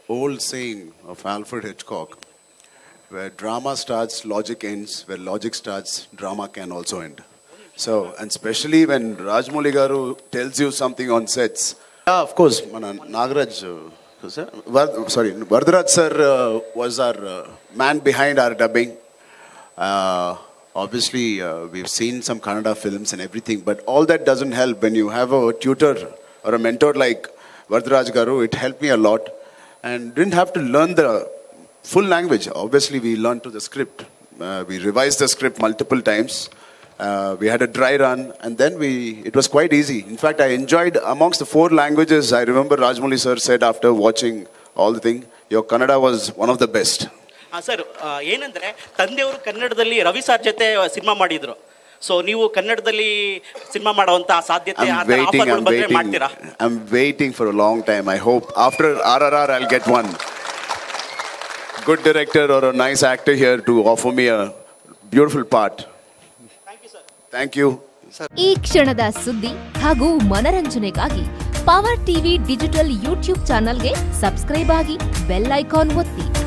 old saying of Alfred Hitchcock, where drama starts, logic ends. Where logic starts, drama can also end. So, and especially when Rajamouli Garu tells you something on sets. Yeah, of course, Nagaraj, Varadaraj sir was our man behind our dubbing. Obviously, we've seen some Kannada films and everything, but all that doesn't help when you have a tutor or a mentor like Varadaraj Garu. It helped me a lot, and didn't have to learn the full language. Obviously, we learned to the script. We revised the script multiple times. We had a dry run, and then it was quite easy. In fact, I enjoyed amongst the 4 languages. I remember Rajamouli sir said after watching all the thing, your Kannada was one of the best. Sir ಏನಂದ್ರೆ ತಂದೆಯವರು ಕನ್ನಡದಲ್ಲಿ Ravi sir ಜೊತೆ cinema ಮಾಡಿದ್ರು. So ನೀವು ಕನ್ನಡದಲ್ಲಿ cinema ಮಾಡುವಂತ ಸಾಧ್ಯತೆ ಆಫರ್ಗಳು ಬಂದ್ರೆ ಮಾಡ್ತೀರಾ? I'm waiting for a long time. I hope after RRR I'll get one good director or a nice actor here to offer me a beautiful part. Thank you sir. Thank you. ಈ ಕ್ಷಣದ ಸುದ್ದಿ ಹಾಗೂ ಮನರಂಜನೆಗಾಗಿ power TV digital YouTube ಚಾನೆಲ್ಗೆ subscribe ಆಗಿ bell icon ಒತ್ತಿ.